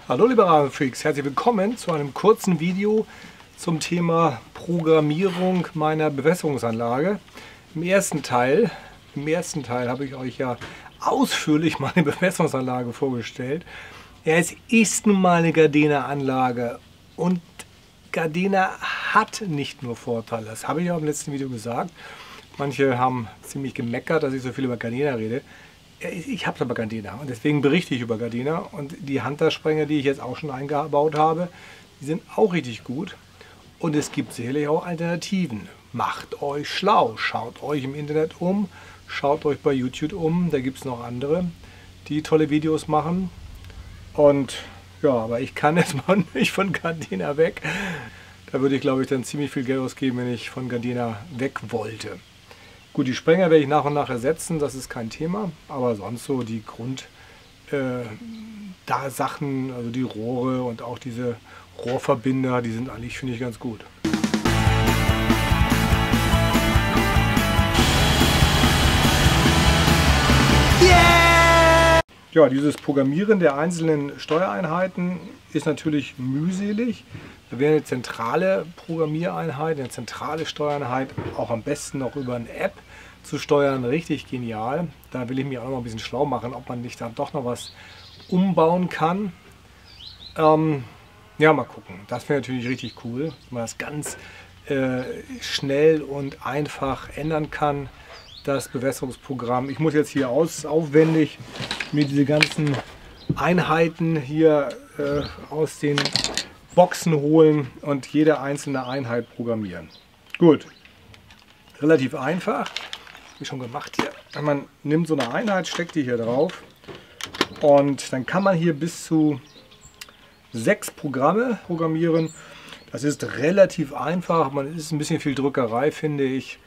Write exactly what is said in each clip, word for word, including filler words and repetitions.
Hallo liebe Rasenfreaks, herzlich willkommen zu einem kurzen Video zum Thema Programmierung meiner Bewässerungsanlage. Im ersten Teil, im ersten Teil habe ich euch ja ausführlich meine Bewässerungsanlage vorgestellt. Ja, es ist nun mal eine Gardena-Anlage und Gardena hat nicht nur Vorteile, das habe ich auch im letzten Video gesagt. Manche haben ziemlich gemeckert, dass ich so viel über Gardena rede. Ich habe aber Gardena und deswegen berichte ich über Gardena, und die Hunter-Sprenger, die ich jetzt auch schon eingebaut habe, die sind auch richtig gut, und es gibt sicherlich auch Alternativen. Macht euch schlau, schaut euch im Internet um, schaut euch bei YouTube um, da gibt es noch andere, die tolle Videos machen. Und ja, aber ich kann jetzt mal nicht von Gardena weg. Da würde ich, glaube ich, dann ziemlich viel Geld ausgeben, wenn ich von Gardena weg wollte. Gut, die Sprenger werde ich nach und nach ersetzen, das ist kein Thema, aber sonst so die Grund äh, da Sachen, also die Rohre und auch diese Rohrverbinder, die sind eigentlich, finde ich, ganz gut. Yeah! Ja, dieses Programmieren der einzelnen Steuereinheiten ist natürlich mühselig. Da wäre eine zentrale Programmiereinheit, eine zentrale Steuereinheit, auch am besten noch über eine App zu steuern, richtig genial. Da will ich mich auch noch mal ein bisschen schlau machen, ob man nicht da doch noch was umbauen kann. Ähm, ja, mal gucken. Das wäre natürlich richtig cool, dass man das ganz äh, schnell und einfach ändern kann, das Bewässerungsprogramm. Ich muss jetzt hier aus, aufwendig mir diese ganzen Einheiten hier äh, aus den Boxen holen und jede einzelne Einheit programmieren. Gut, relativ einfach, wie schon gemacht hier. Man nimmt so eine Einheit, steckt die hier drauf, und dann kann man hier bis zu sechs Programme programmieren. Das ist relativ einfach, man ist ein bisschen viel Drückerei, finde ich,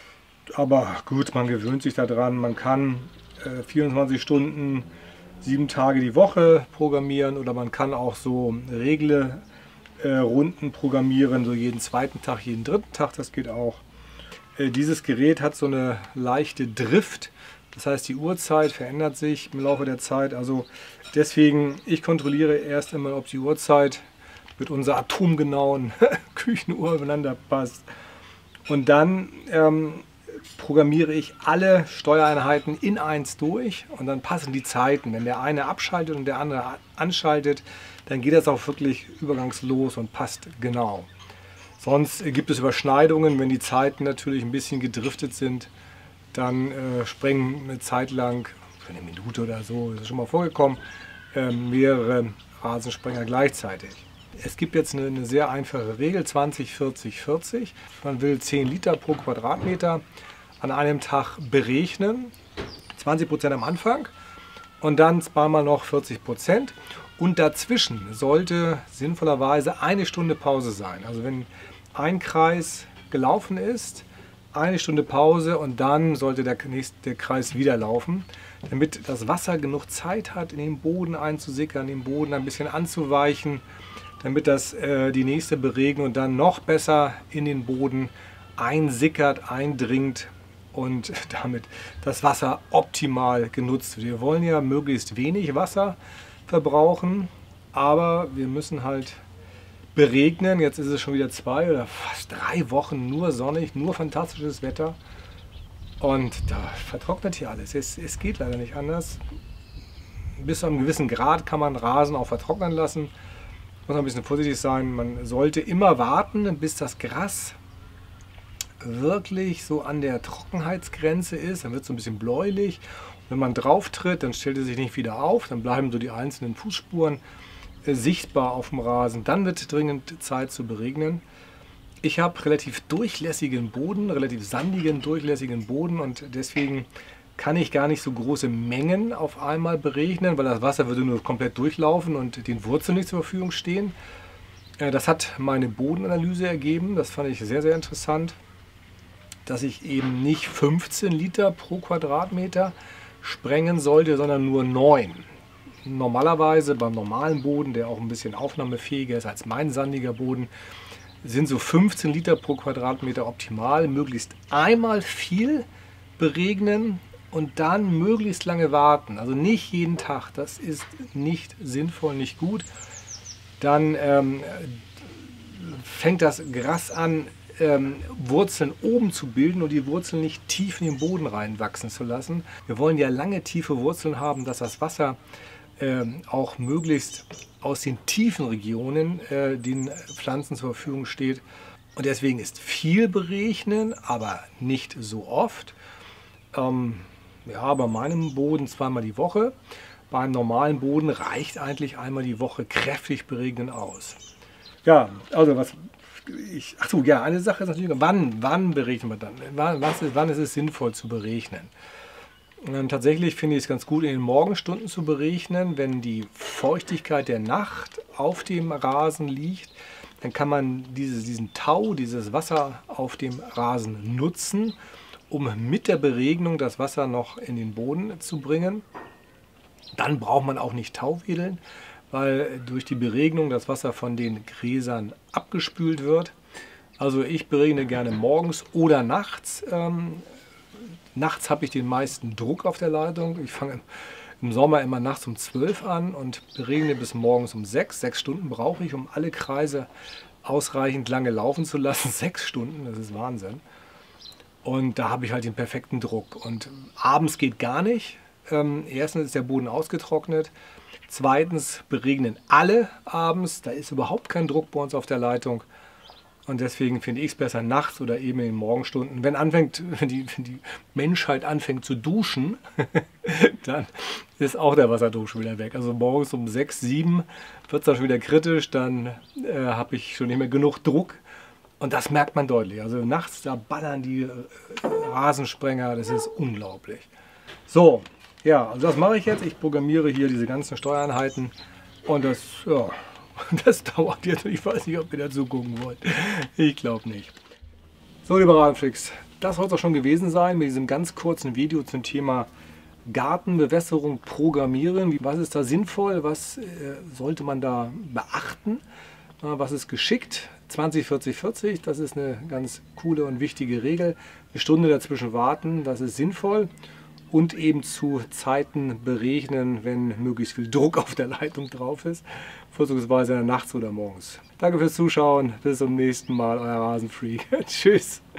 aber gut, man gewöhnt sich daran. Man kann äh, vierundzwanzig Stunden, sieben Tage die Woche programmieren, oder man kann auch so Regle Äh, Runden programmieren, so jeden zweiten Tag, jeden dritten Tag, das geht auch. Äh, dieses Gerät hat so eine leichte Drift, das heißt, die Uhrzeit verändert sich im Laufe der Zeit, also deswegen, ich kontrolliere erst einmal, ob die Uhrzeit mit unserer atomgenauen Küchenuhr übereinander passt, und dann ähm, programmiere ich alle Steuereinheiten in eins durch, und dann passen die Zeiten. Wenn der eine abschaltet und der andere anschaltet, dann geht das auch wirklich übergangslos und passt genau. Sonst gibt es Überschneidungen, wenn die Zeiten natürlich ein bisschen gedriftet sind, dann äh, sprengen eine Zeit lang, für eine Minute oder so, das ist schon mal vorgekommen, äh, mehrere Rasensprenger gleichzeitig. Es gibt jetzt eine, eine sehr einfache Regel, zwanzig, vierzig, vierzig. Man will zehn Liter pro Quadratmeter an einem Tag berechnen, zwanzig Prozent am Anfang und dann zweimal noch vierzig Prozent. Und dazwischen sollte sinnvollerweise eine Stunde Pause sein. Also wenn ein Kreis gelaufen ist, eine Stunde Pause, und dann sollte der nächste Kreis wieder laufen, damit das Wasser genug Zeit hat, in den Boden einzusickern, den Boden ein bisschen anzuweichen, damit das äh, die nächste Beregnung dann noch besser in den Boden einsickert, eindringt und damit das Wasser optimal genutzt wird. Wir wollen ja möglichst wenig Wasser verbrauchen, aber wir müssen halt beregnen. Jetzt ist es schon wieder zwei oder fast drei Wochen nur sonnig, nur fantastisches Wetter, und da vertrocknet hier alles. Es, es geht leider nicht anders. Bis zu einem gewissen Grad kann man Rasen auch vertrocknen lassen. Muss ein bisschen vorsichtig sein. Man sollte immer warten, bis das Gras wirklich so an der Trockenheitsgrenze ist. Dann wird es so ein bisschen bläulich. Wenn man drauf tritt, dann stellt es sich nicht wieder auf. Dann bleiben so die einzelnen Fußspuren äh, sichtbar auf dem Rasen. Dann wird dringend Zeit zu beregnen. Ich habe relativ durchlässigen Boden, relativ sandigen, durchlässigen Boden, und deswegen kann ich gar nicht so große Mengen auf einmal berechnen, weil das Wasser würde nur komplett durchlaufen und den Wurzeln nicht zur Verfügung stehen. Das hat meine Bodenanalyse ergeben, das fand ich sehr, sehr interessant, dass ich eben nicht fünfzehn Liter pro Quadratmeter sprengen sollte, sondern nur neun. Normalerweise beim normalen Boden, der auch ein bisschen aufnahmefähiger ist als mein sandiger Boden, sind so fünfzehn Liter pro Quadratmeter optimal. Möglichst einmal viel beregnen und dann möglichst lange warten. Also nicht jeden Tag, das ist nicht sinnvoll, nicht gut. Dann ähm, fängt das Gras an, ähm, Wurzeln oben zu bilden und die Wurzeln nicht tief in den Boden reinwachsen zu lassen. Wir wollen ja lange tiefe Wurzeln haben, dass das Wasser ähm, auch möglichst aus den tiefen Regionen äh, den Pflanzen zur Verfügung steht. Und deswegen ist viel berechnen, aber nicht so oft. Ähm, ja, bei meinem Boden zweimal die Woche. Beim normalen Boden reicht eigentlich einmal die Woche kräftig beregnen aus. Ja, also was ich, ach so, ja, eine Sache ist natürlich, wann, wann berechnen wir dann? Wann, was ist, wann ist es sinnvoll zu berechnen? Und tatsächlich finde ich es ganz gut, in den Morgenstunden zu berechnen, wenn die Feuchtigkeit der Nacht auf dem Rasen liegt. Dann kann man diese, diesen Tau, dieses Wasser auf dem Rasen nutzen, um mit der Beregnung das Wasser noch in den Boden zu bringen. Dann braucht man auch nicht Tauwedeln, weil durch die Beregnung das Wasser von den Gräsern abgespült wird. Also ich beregne gerne morgens oder nachts. Ähm, nachts habe ich den meisten Druck auf der Leitung. Ich fange im Sommer immer nachts um zwölf an und beregne bis morgens um sechs. Sechs Stunden brauche ich, um alle Kreise ausreichend lange laufen zu lassen. Sechs Stunden, das ist Wahnsinn. Und da habe ich halt den perfekten Druck. Und abends geht gar nicht. Ähm, erstens ist der Boden ausgetrocknet. Zweitens beregnen alle abends. Da ist überhaupt kein Druck bei uns auf der Leitung. Und deswegen finde ich es besser nachts oder eben in den Morgenstunden. Wenn, anfängt, wenn, die, wenn die Menschheit anfängt zu duschen, dann ist auch der Wasserdruck schon wieder weg. Also morgens um sechs, sieben wird es dann schon wieder kritisch. Dann äh, habe ich schon nicht mehr genug Druck. Und das merkt man deutlich. Also nachts, da ballern die äh, Rasensprenger. Das ist unglaublich. So, ja, also das mache ich jetzt. Ich programmiere hier diese ganzen Steuereinheiten. Und das, ja... Das dauert jetzt, ich weiß nicht, ob ihr dazu gucken wollt. Ich glaube nicht. So, liebe Rasenfreaks, das soll es auch schon gewesen sein mit diesem ganz kurzen Video zum Thema Gartenbewässerung programmieren. Was ist da sinnvoll? Was äh, sollte man da beachten? Äh, was ist geschickt? zwanzig, vierzig, vierzig, das ist eine ganz coole und wichtige Regel. Eine Stunde dazwischen warten, das ist sinnvoll. Und eben zu Zeiten berechnen, wenn möglichst viel Druck auf der Leitung drauf ist. Vorzugsweise nachts oder morgens. Danke fürs Zuschauen. Bis zum nächsten Mal, euer Rasenfreak. Tschüss.